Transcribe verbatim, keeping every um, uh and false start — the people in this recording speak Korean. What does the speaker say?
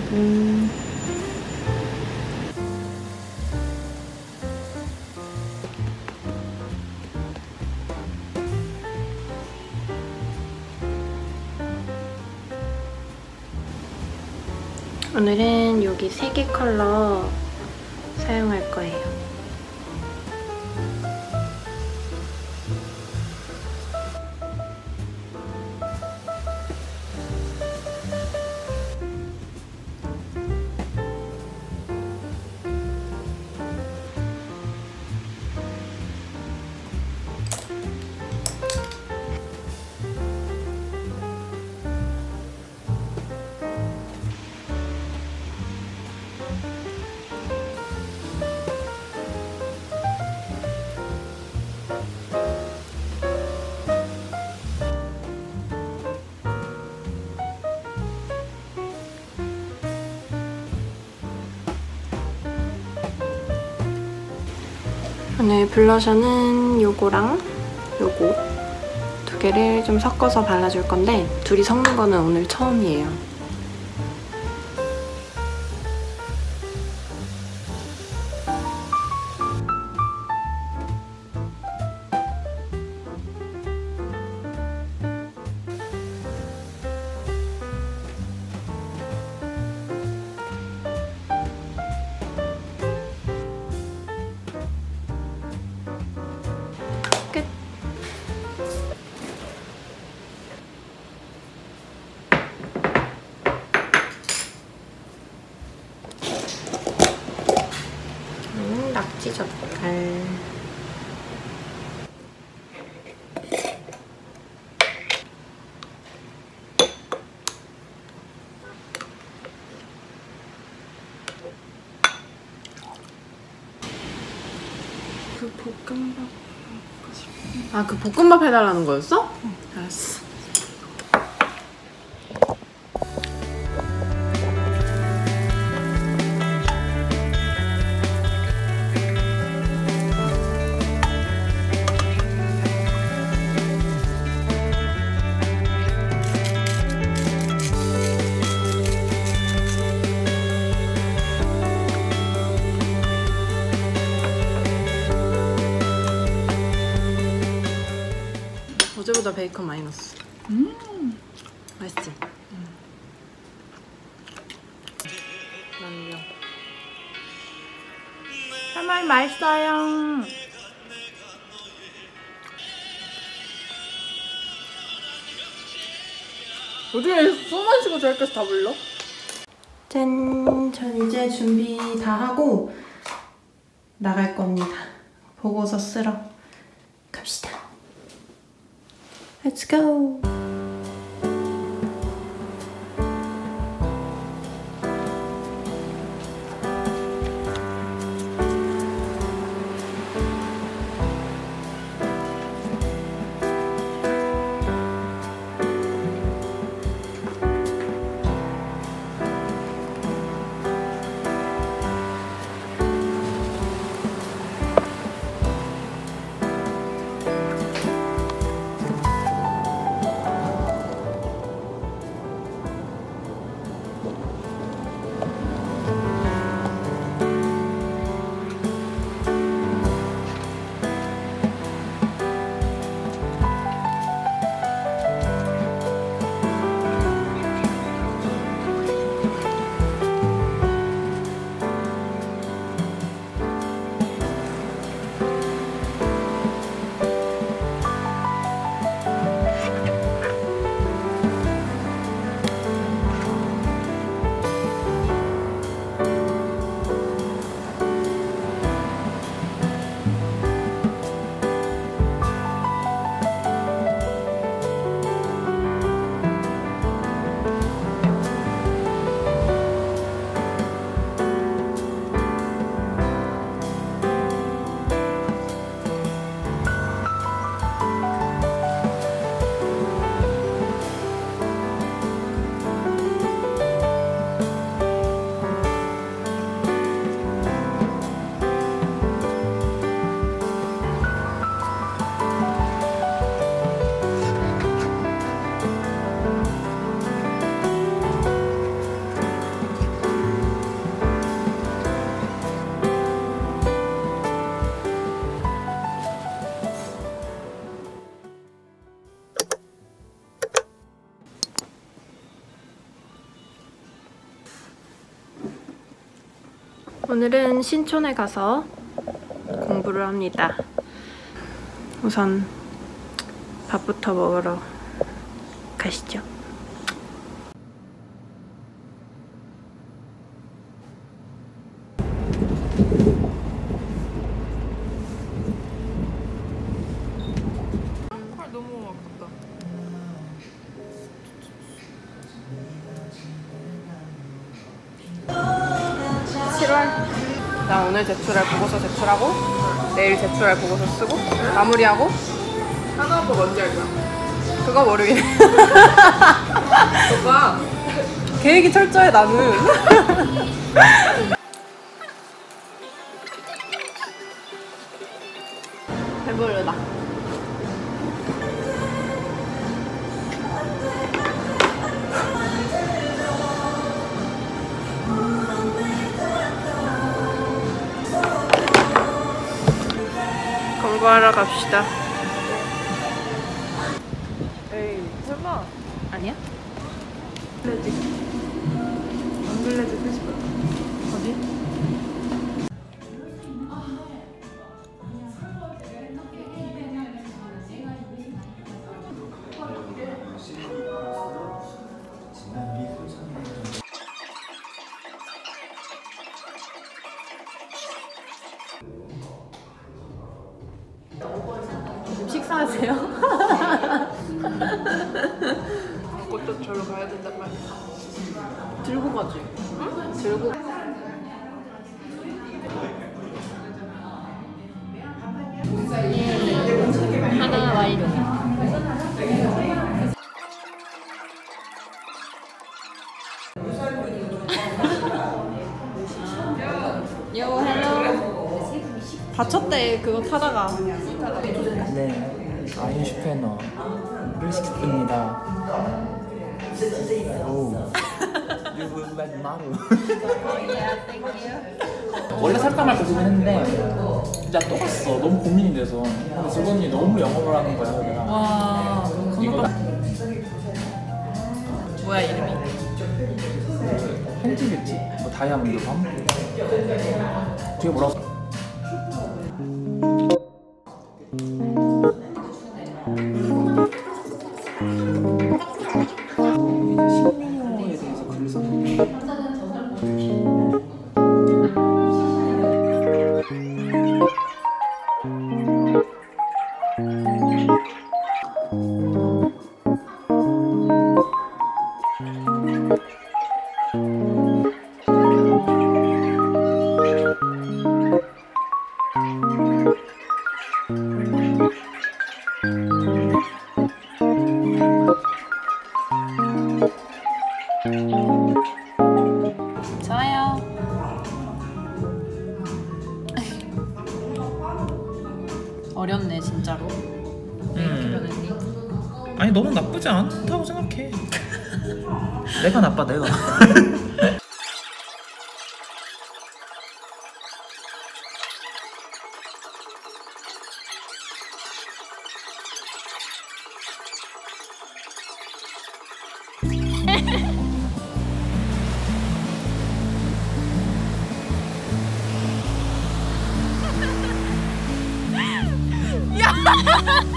음. 오늘은 여기 세 개 컬러 사용할 거예요. 오늘 블러셔는 요거랑 요거 두 개를 좀 섞어서 발라줄 건데 둘이 섞는 거는 오늘 처음이에요. 끝! 음, 낙지 젓갈. 그 볶음밥 아, 그 볶음밥 해달라는 거였어? 응. 알았어. 어제보다 베이컨 많이 넣었어. 음, 맛있지? 음. 남겨. 할머니 맛있어요. 어떻게 술 마시고 저기까지 다 불러? 짠! 전 이제 준비 다 하고 나갈 겁니다. 보고서 쓰러 갑시다. Let's go! 오늘은 신촌에 가서 공부를 합니다. 우선 밥부터 먹으러 가시죠. 헐, 너무 아깝다. 칠월. 나 오늘 제출할 보고서 제출하고 내일 제출할 보고서 쓰고 마무리하고 하나 거 뭔지 알 거야. 그거 모르겠네. 오빠 계획이 철저해 나는. 배부르다. 공부하러 갑시다. 에이 설마 아니야? 글래지 앙글레즈 페스티벌 어디? 식사하세요? 그것도 절로 가야 된단 말이야. 들고 가지. 응? 들고. 하나 와이로. 요 헬로. 다쳤대 그거 타다가. 네, 아인슈페너를 시켰습니다. 오, you look like Maru. 원래 살까 말까 고민했는데 진짜 또 갔어. 너무 고민이 돼서. 근데 직원이 너무 영업을 하는 거야. 내가. 와. 이거 뭐야 이름이? 팬티겠지? 뭐 다이아몬드 밤? 뒤에 뭐라고? 식민요에 대해서 글을 썼는데 좋아요. 어렵네 진짜로. 왜 이렇게 변했니? 아니 너무 나쁘지 않다고 생각해. 내가 나빠 내가. 야!